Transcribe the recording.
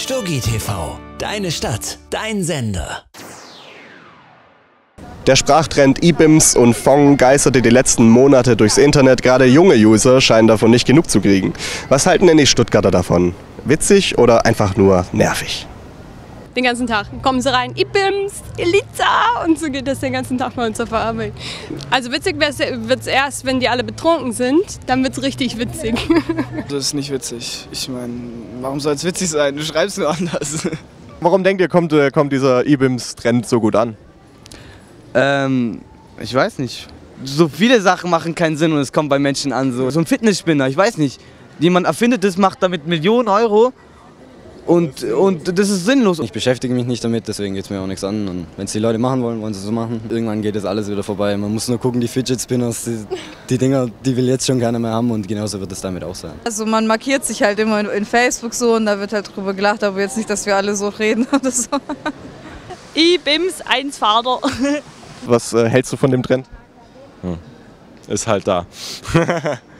Stuggi TV, deine Stadt, dein Sender. Der Sprachtrend IBIMS und Fong geisterte die letzten Monate durchs Internet. Gerade junge User scheinen davon nicht genug zu kriegen. Was halten denn die Stuttgarter davon? Witzig oder einfach nur nervig? Den ganzen Tag kommen sie rein, IBIMS, Eliza, und so geht das den ganzen Tag bei uns auf der Arbeit. Also witzig wird es erst, wenn die alle betrunken sind, dann wird es richtig witzig. Das ist nicht witzig. Ich meine, warum soll es witzig sein? Du schreibst nur anders. Warum denkt ihr, kommt dieser IBIMS-Trend so gut an? Ich weiß nicht. So viele Sachen machen keinen Sinn und es kommt bei Menschen an. So ein Fitnessspinner, ich weiß nicht. Jemand erfindet das, macht damit Millionen Euro und das ist sinnlos. Ich beschäftige mich nicht damit, deswegen geht es mir auch nichts an. Und wenn es die Leute machen wollen, wollen sie es so machen. Irgendwann geht das alles wieder vorbei. Man muss nur gucken, die Fidget Spinners, die Dinger, die will jetzt schon keiner mehr haben und genauso wird es damit auch sein. Also man markiert sich halt immer in Facebook so und da wird halt drüber gelacht, aber jetzt nicht, dass wir alle so reden oder so. IBIMS, eins Vater. Was hältst du von dem Trend? Ist halt da.